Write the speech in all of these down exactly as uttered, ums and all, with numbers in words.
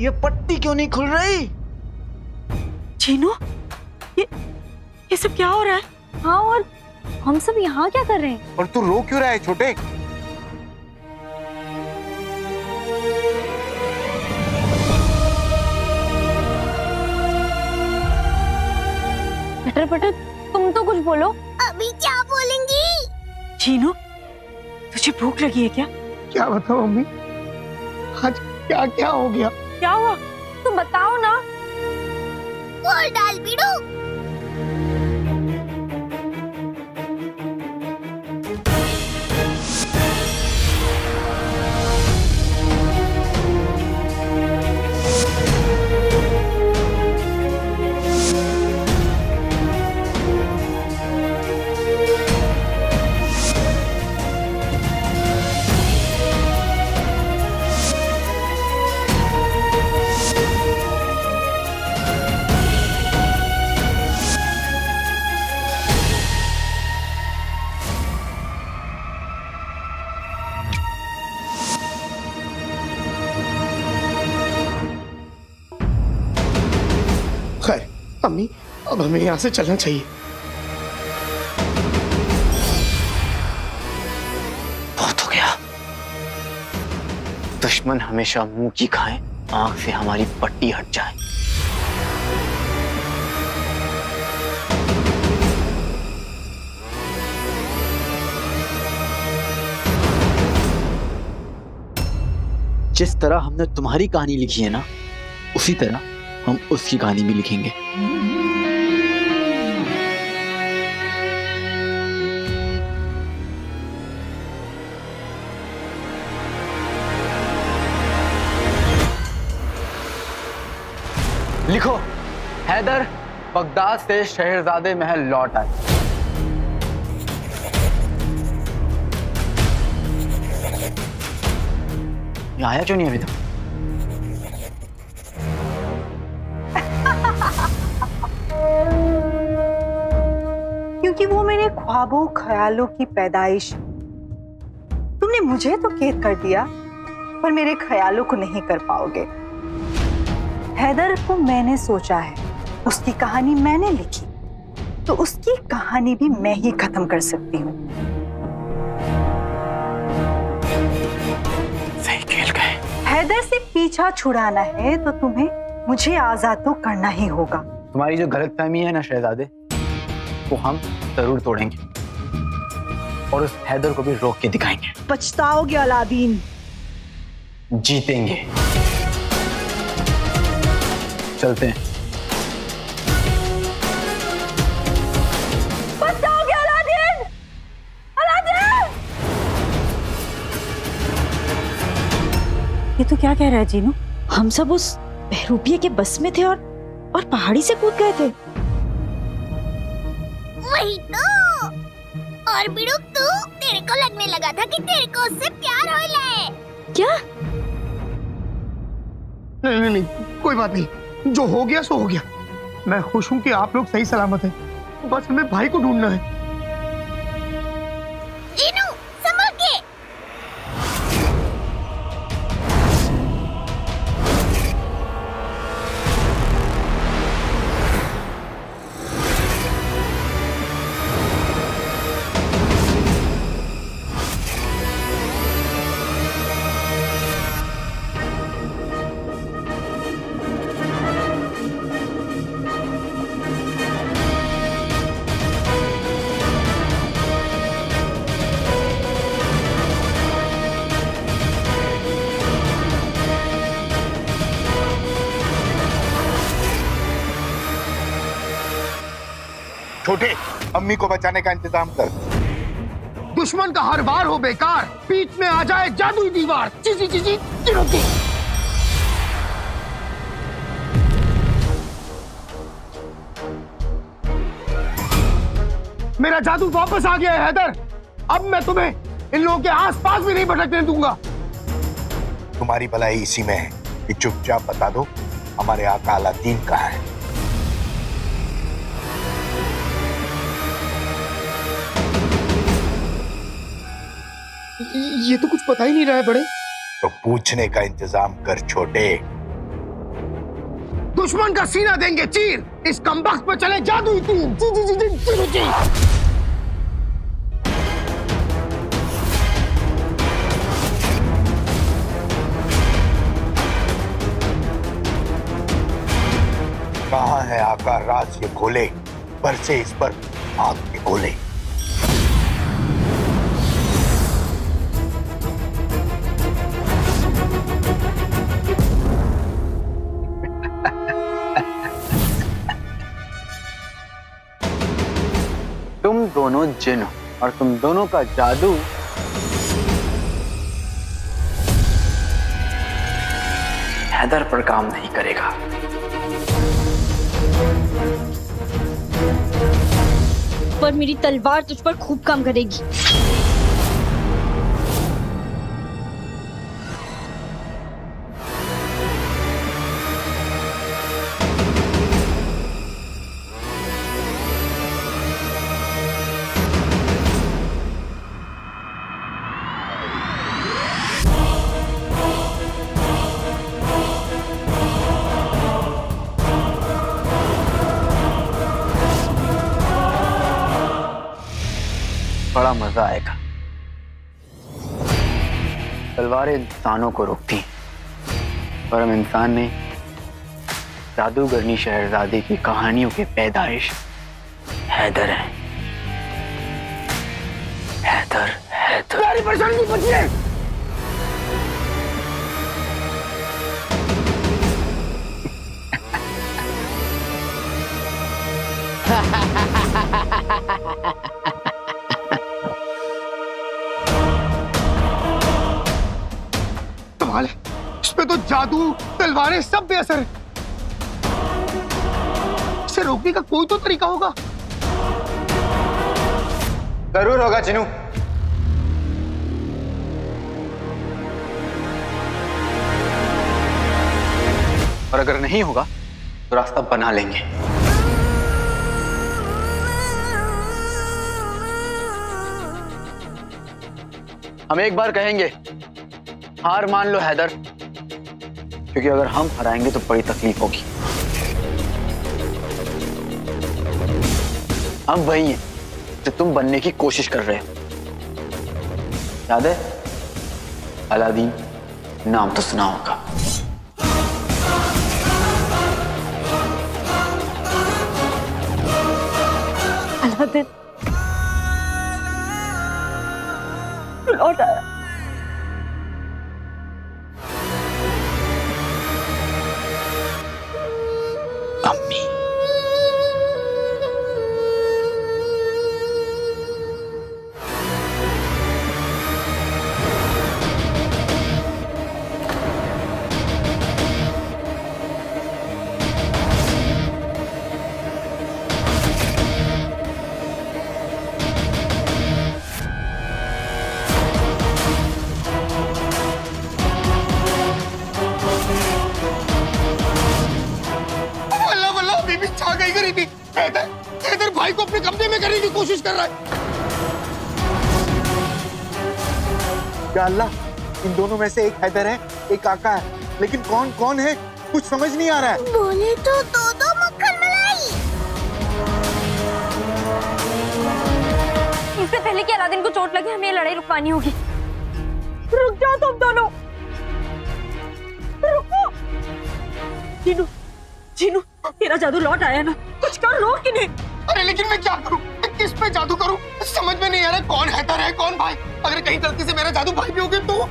ये पट्टी क्यों नहीं खुल रही? जीनू, ये ये सब क्या हो रहा है? हाँ, और हम सब यहाँ क्या कर रहे हैं? और तू रो क्यों रहा है छोटे? पटर पटर, तुम तो कुछ बोलो। अभी क्या बोलेंगी? जीनू, तुझे भूख लगी है क्या? क्या बताओ मम्मी, आज क्या क्या हो गया? क्या हुआ? तुम बताओ ना। और डाल बिड़ू। खैर अम्मी, अब हमें यहाँ से चलना चाहिए। बहुत हो गया। दुश्मन हमेशा मुंह की खाए, आंख से हमारी पट्टी हट जाए। जिस तरह हमने तुम्हारी कहानी लिखी है ना, उसी तरह हम उसकी कहानी भी लिखेंगे। लिखो, हैदर बगदाद से शहजादे महल लौट आए। ये आया क्यों नहीं अभी तक? क्योंकि वो मेरे ख्वाबों ख्यालों की पैदाइश। तुमने मुझे तो कैद कर दिया, पर मेरे ख्यालों को नहीं कर पाओगे। हैदर को मैंने सोचा है, उसकी कहानी मैंने लिखी, तो उसकी कहानी भी मैं ही खत्म कर सकती हूँ। सही खेल गए। हैदर से पीछा छुड़ाना है तो तुम्हें मुझे आजाद तो करना ही होगा। तुम्हारी जो गलतफहमी है ना शहजादे, वो हम जरूर तोड़ेंगे और उस हैदर को भी रोक के दिखाएंगे। पछताओगे अलादीन। जीतेंगे। चलते हैं। पछताओगे अलादीन। अलादीन! ये तो क्या कह रहा है जीनू? हम सब उस बहरूपिये के बस में थे और और पहाड़ी से कूद गए थे। वही तो। और बिड़ू, तू तेरे को लगने लगा था कि तेरे को उससे प्यार हो रहा है। क्या? नहीं नहीं नहीं, कोई बात नहीं, जो हो गया सो हो गया। मैं खुश हूँ कि आप लोग सही सलामत हैं। बस हमें भाई को ढूंढना है। जीनू, संभल के। छोटे, अम्मी को बचाने का इंतजाम कर। दुश्मन का हर बार हो बेकार, बीच में आ जाए जादुई दीवार। चीजी चीजी चिरोकी। मेरा जादू वापस आ गया है हैदर। अब मैं तुम्हें इन लोगों के आसपास भी नहीं भटकने दूंगा। तुम्हारी भलाई इसी में है कि चुपचाप बता दो हमारे आका अलादीन कहाँ है। ये तो कुछ पता ही नहीं रहा है बड़े। तो पूछने का इंतजाम कर छोटे। दुश्मन का सीना देंगे चीर। इस कमबख्त पे चले जादुई तीर। जी जी जी जी जी जी। कहाँ है आका राज ये खोले, बरसे इस पर आग के गोले। तुम दोनों जिन हो और तुम दोनों का जादू हैदर पर काम नहीं करेगा। पर मेरी तलवार तुझ पर खूब काम करेगी। बड़ा मजा आएगा। तलवारें इंसानों को रोकती हैं, पर हम इंसान नहीं, जादूगरनी शहजादी की कहानियों के पैदाइश हैदर हैं। हैदर हैदर मेरी परेशानी बचिए। कमाल है, इसमें तो जादू तलवारें सब बेअसर है। इसे रोकने का कोई तो तरीका होगा। जरूर होगा जिनू। और अगर नहीं होगा तो रास्ता बना लेंगे। हम एक बार कहेंगे हार मान लो हैदर, क्योंकि अगर हम हराएंगे तो बड़ी तकलीफ होगी। हम वही हैं जो तुम बनने की कोशिश कर रहे हो। याद है अलादीन? नाम तो सुना होगा। अलादीन लौट आया। अम्मी हैदर, हैदर भाई को अपने कब्जे में करने की कोशिश कर रहा है। या अल्लाह, इन दोनों में से एक हैदर है, एक आका है, लेकिन कौन कौन है कुछ समझ नहीं आ रहा है। बोले तो दो दो मक्खन मलाई। इससे पहले कि अलादीन को चोट लगे हमें ये लड़ाई रुकवानी होगी। रुक जाओ तुम दोनों, रुको। जिनू, जिनू, तेरा जादू लौट आया ना, कुछ कर लो कि नहीं? अरे लेकिन मैं क्या करूं, मैं किस पे जादू करूं, समझ में नहीं आ रहा कौन हैदर है कौन भाई। अगर कहीं गलती से मेरा जादू भाई भी हो गया तो?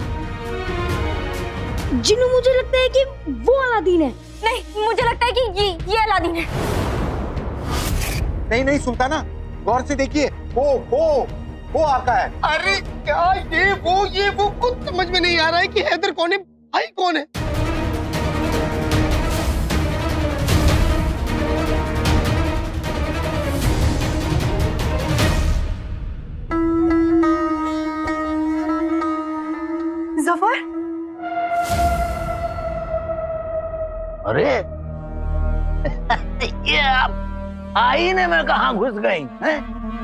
जिनू, मुझे लगता है कि वो अलादीन है। नहीं, मुझे लगता है कि ये ये अलादीन है। नहीं नहीं, सुल्ताना गौर से देखिए, वो वो वो आका है। अरे क्या ये वो ये वो कुछ समझ में नहीं आ रहा है कि हैदर कौन है भाई कौन है। जफर, अरे ये आप आईने में कहाँ घुस गई हैं?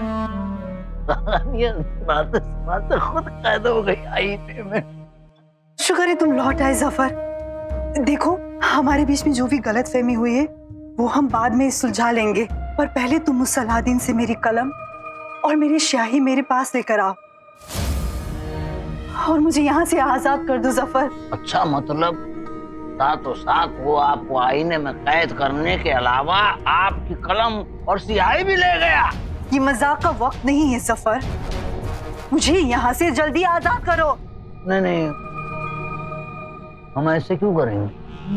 ये सुनाते सुनाते खुद कैद हो गई आईने में। शुक्र है तुम लौट आए जफर। देखो, हमारे बीच में जो भी गलतफहमी हुई है वो हम बाद में सुलझा लेंगे, पर पहले तुम उस अलादीन से मेरी कलम और मेरी स्याही मेरे पास लेकर आओ और मुझे यहाँ से आजाद कर दो जफर। अच्छा, मतलब साथों साथ वो आपको आईने में कैद करने के अलावा आपकी कलम और स्याही भी ले गया? ये मजाक का वक्त नहीं है जफर, मुझे यहाँ से जल्दी आजाद करो। नहीं नहीं, हम ऐसे क्यों करेंगे?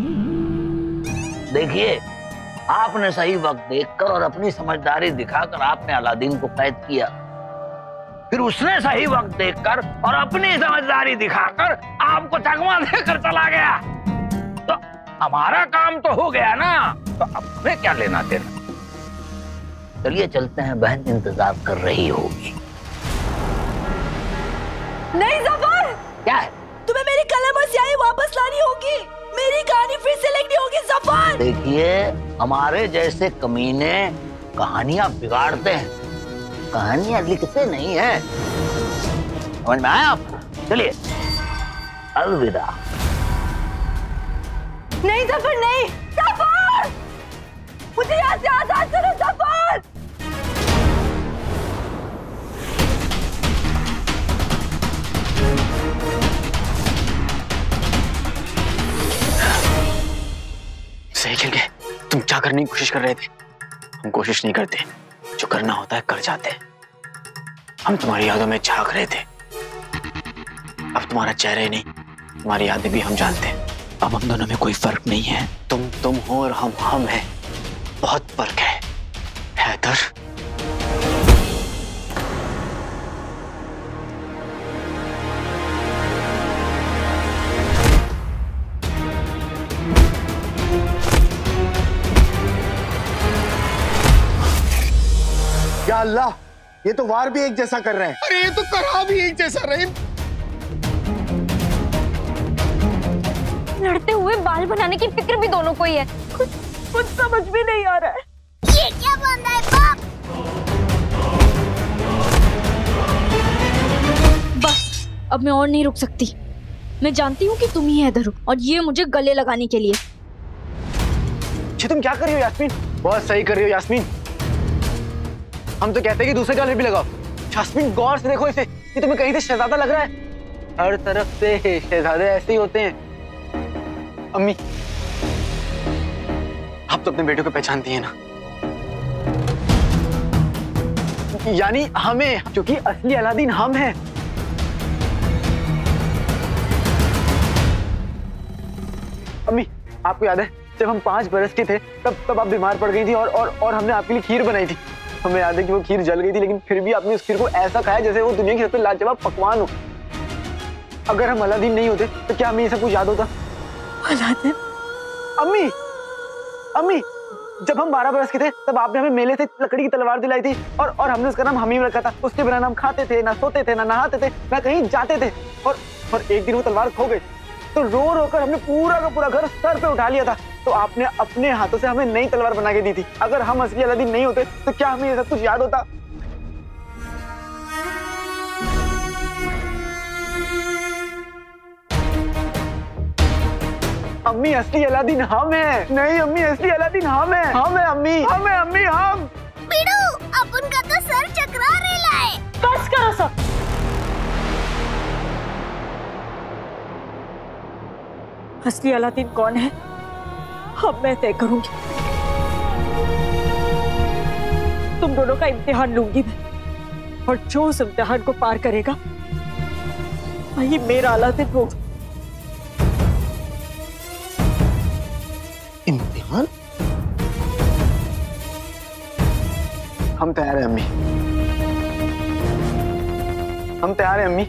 देखिए, आपने सही वक्त देखकर और अपनी समझदारी दिखाकर आपने अलादीन को कैद किया, फिर उसने सही वक्त देखकर और अपनी समझदारी दिखाकर आपको चकमा देकर चला गया। तो हमारा काम तो हो गया ना, तो अब हमें क्या लेना देना। चलिए चलते हैं, बहन इंतजार कर रही होगी। नहीं जफर, क्या है? तुम्हें मेरी कलम और स्याही वापस लानी होगी, मेरी कहानी फिर से लिखनी होगी जफर। देखिए, हमारे जैसे कमीने कहानियां बिगाड़ते हैं, कहानियां लिखते नहीं हैं। समझ में आया आपको? चलिए, अलविदा। नहीं जफर, नहीं जफर, मुझे यहाँ से आजाद करो जफर। सही खेल गए। तुम क्या करने की कोशिश कर रहे थे? हम कोशिश नहीं करते, जो करना होता है कर जाते। हम तुम्हारी यादों में झांक रहे थे। अब तुम्हारा चेहरा ही नहीं, तुम्हारी यादें भी हम जानते हैं। अब हम दोनों में कोई फर्क नहीं है। तुम तुम हो और हम हम हैं। बहुत फर्क है हैदर। या अल्लाह, ये तो वार भी एक जैसा कर रहे हैं। अरे ये तो करा भी एक जैसा रहे। लड़ते हुए बाल बनाने की फिक्र भी दोनों को ही है। कुछ कुछ समझ भी नहीं आ रहा है। ये क्या बंदा है बाप? बस अब मैं और नहीं रुक सकती। मैं जानती हूँ कि तुम ही हैदर हो और ये मुझे गले लगाने के लिए। ये तुम क्या कर रही हो यास्मीन? बहुत सही कर रही हो यास्मीन। हम तो कहते हैं कि दूसरे गले भी लगाओ। यास्मीन गौर से देखो इसे, ये तुम्हें कहीं से शहजादा लग रहा है। हर तरफ से शहजादे ऐसे ही होते हैं। अम्मी, आप तो अपने बेटे को पहचानती हैं ना? यानी हमें, क्योंकि असली अलादीन हम हैं। अम्मी, आपको याद है जब हम पांच बरस के थे तब तब आप बीमार पड़ गई थी और और और हमने आपके लिए खीर बनाई थी। हमें याद है कि वो खीर जल गई थी, लेकिन फिर भी आपने उस खीर को ऐसा खाया जैसे वो दुनिया की सबसे लाजवाब पकवान हो। अगर हम अलादीन नहीं होते तो क्या हमें ये सब कुछ याद होता? अलादीन? अम्मी, अम्मी, जब हम बारह बरस के थे तब आपने हमें मेले से लकड़ी की तलवार दिलाई थी और और हमने उसका नाम हमीम रखा था। उसके बिना ना हम खाते थे, ना सोते थे, ना नहाते थे, ना कहीं जाते थे। और और एक दिन वो तलवार खो गई तो रो रो कर हमने पूरा का पूरा घर सर पे उठा लिया था। तो आपने अपने हाथों से हमें नई तलवार बना के दी थी। अगर हम असली अलादीन नहीं होते तो क्या हमें ये सब कुछ याद होता? अम्मी, असली अलादीन हम हैं। नहीं अम्मी, असली अलादीन हम हैं। हम हैं अम्मी, हम हैं अम्मी, हम। बिड़ू, अपन का तो सर चकरा रेला है। बस करो सब। असली अलादीन कौन है अब मैं तय करूंगी। तुम दोनों का इम्तिहान लूंगी मैं, और जो उस इम्तिहान को पार करेगा वही मेरा अलादीन होगा। इम्तिहान? हम तैयार हैं अम्मी, हम तैयार हैं अम्मी।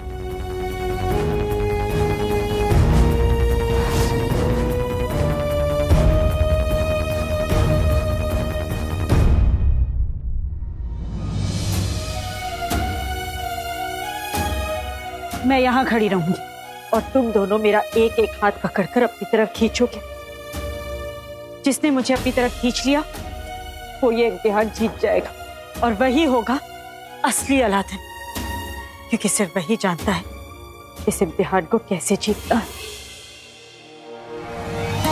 मैं यहाँ खड़ी रहूंगी और तुम दोनों मेरा एक एक हाथ पकड़कर अपनी तरफ खींचोगे। जिसने मुझे अपनी तरफ खींच लिया वो ये इम्तिहान जीत जाएगा और वही होगा असली अलादीन, क्योंकि सिर्फ वही जानता है इस इम्तिहान को कैसे जीतना है।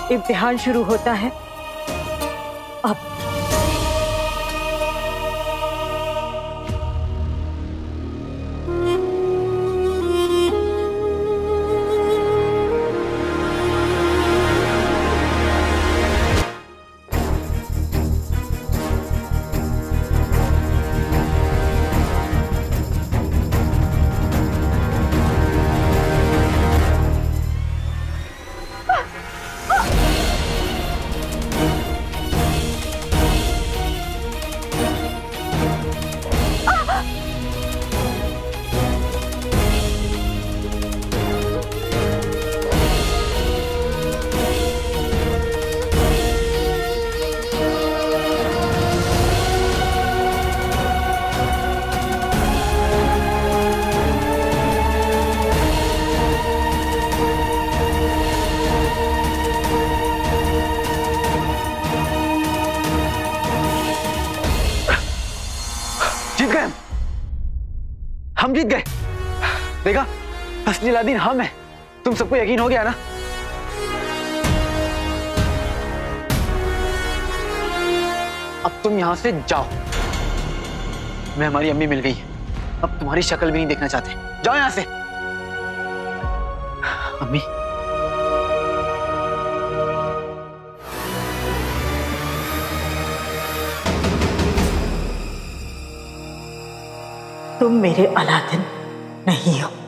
इम्तिहान शुरू होता है अब। हम जीत गए। देखा, असली अलादीन हम हैं। तुम सबको यकीन हो गया ना? अब तुम यहां से जाओ। मैं हमारी अम्मी मिल गई है, अब तुम्हारी शक्ल भी नहीं देखना चाहते। जाओ यहां से। अम्मी, तुम मेरे अलादीन नहीं हो।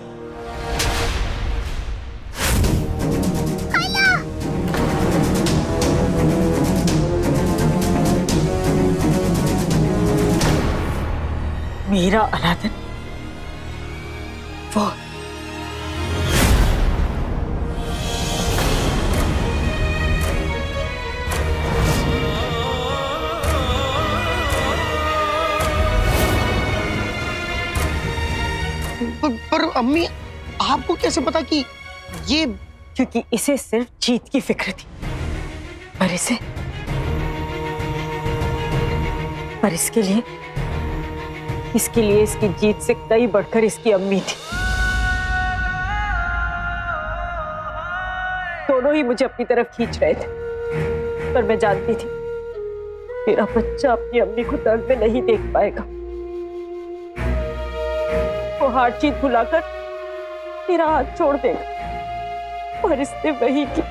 मेरा अलादीन वो पर, पर अम्मी, आपको कैसे पता कि ये? क्योंकि इसे सिर्फ जीत की फिक्र थी, पर इसे पर इसके लिए इसके लिए इसकी जीत से कई बढ़कर इसकी अम्मी थी। दोनों ही मुझे अपनी तरफ खींच रहे थे, पर मैं जानती थी मेरा बच्चा अपनी अम्मी को दर्द में नहीं देख पाएगा। वो हार जीत भुलाकर मेरा हाथ छोड़ देगा, पर इसने वही की।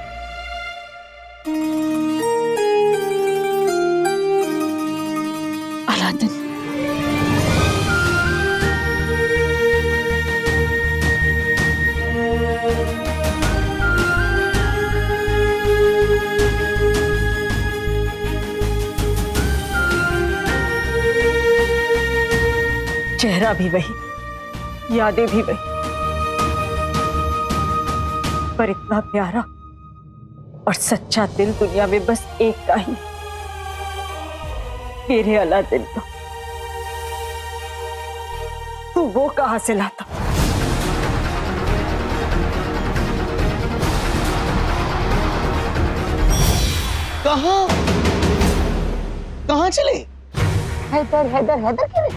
अलादीन, चेहरा भी वही, यादें भी वही, पर इतना प्यारा और सच्चा दिल दुनिया में बस एक का ही, मेरे अलादीन का। तू वो कहां से लाता? कहां कहां चले? हैदर हैदर हैदर करे।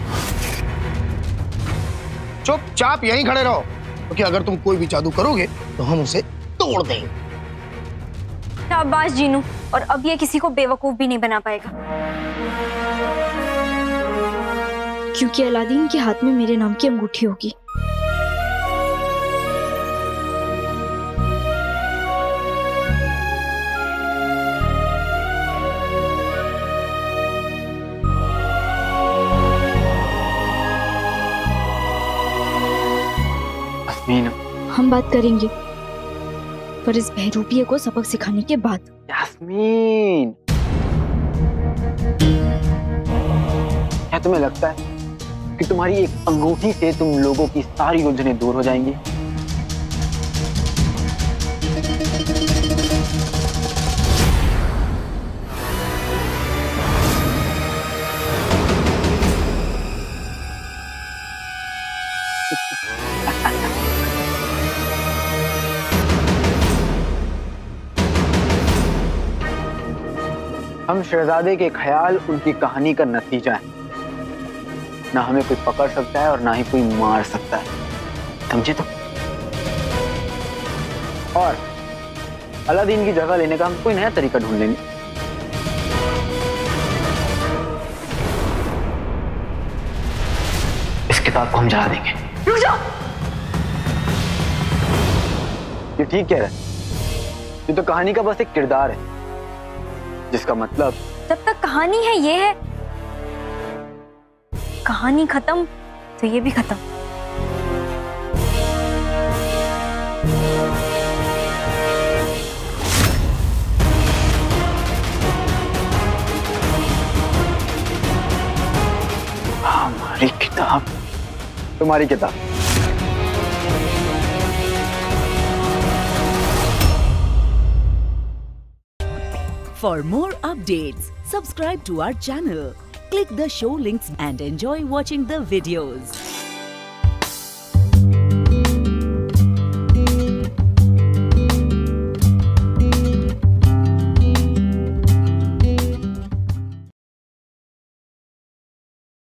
चुपचाप यहीं खड़े रहो, क्योंकि अगर तुम कोई भी जादू करोगे तो हम उसे तोड़ देंगे। शाबाश जीनू, और अब ये किसी को बेवकूफ भी नहीं बना पाएगा, क्योंकि अलादीन के हाथ में मेरे नाम की अंगूठी होगी। हम बात करेंगे, पर इस बहरूपिये को सबक सिखाने के बाद। यास्मीन, क्या तुम्हें लगता है कि तुम्हारी एक अंगूठी से तुम लोगों की सारी उलझनें दूर हो जाएंगी? हम शहजादे के ख्याल उनकी कहानी का नतीजा है। ना हमें कोई पकड़ सकता है और ना ही कोई मार सकता है, समझे? तो और अलादीन की जगह लेने का हम कोई नया तरीका ढूंढ लेंगे। इस किताब को हम जला देंगे। रुक जाओ। ये ठीक कह रहा है, ये तो कहानी का बस एक किरदार है, जिसका मतलब जब तक कहानी है ये है, कहानी खत्म तो ये भी खत्म। हमारी किताब, तुम्हारी किताब। For more updates, subscribe to our channel, click the show links and enjoy watching the videos.